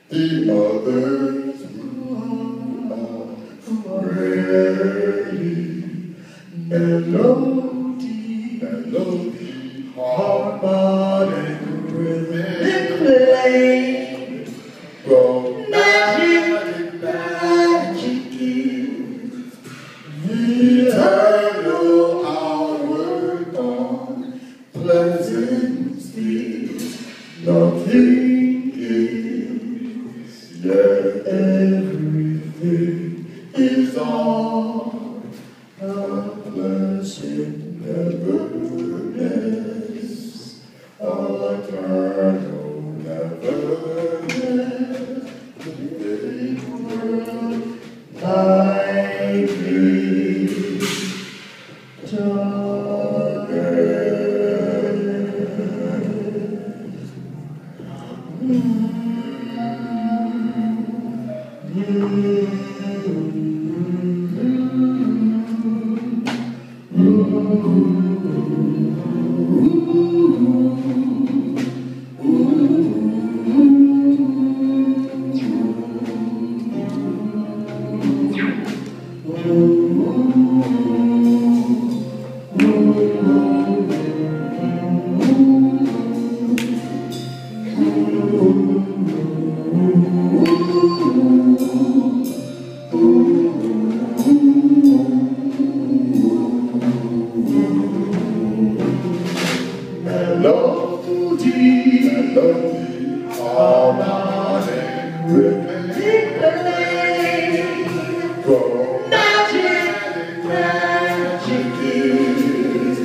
the others who are ready. Melody, harmonic rhythm play. Magic is the eternal outward on pleasant speed. Nothing is, yet everything is all a blessed neverness, eternal neverness, living world like melody, harmonic rhythmic play. Magic is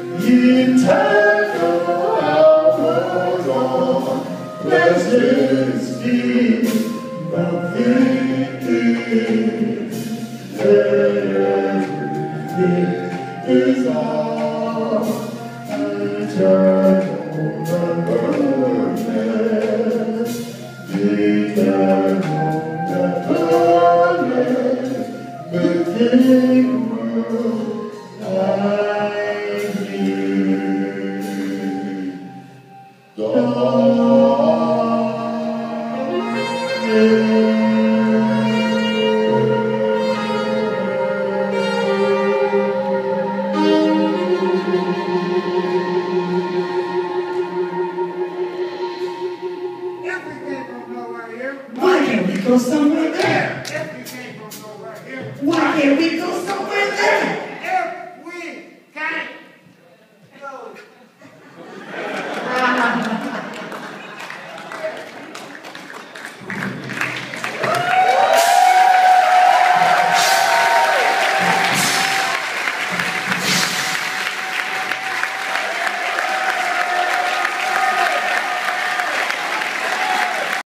eternal outward on pleasant speed. Nothing is, everything is all eternal. Why can't we go somewhere there? If you came from nowhere here. Why can't we go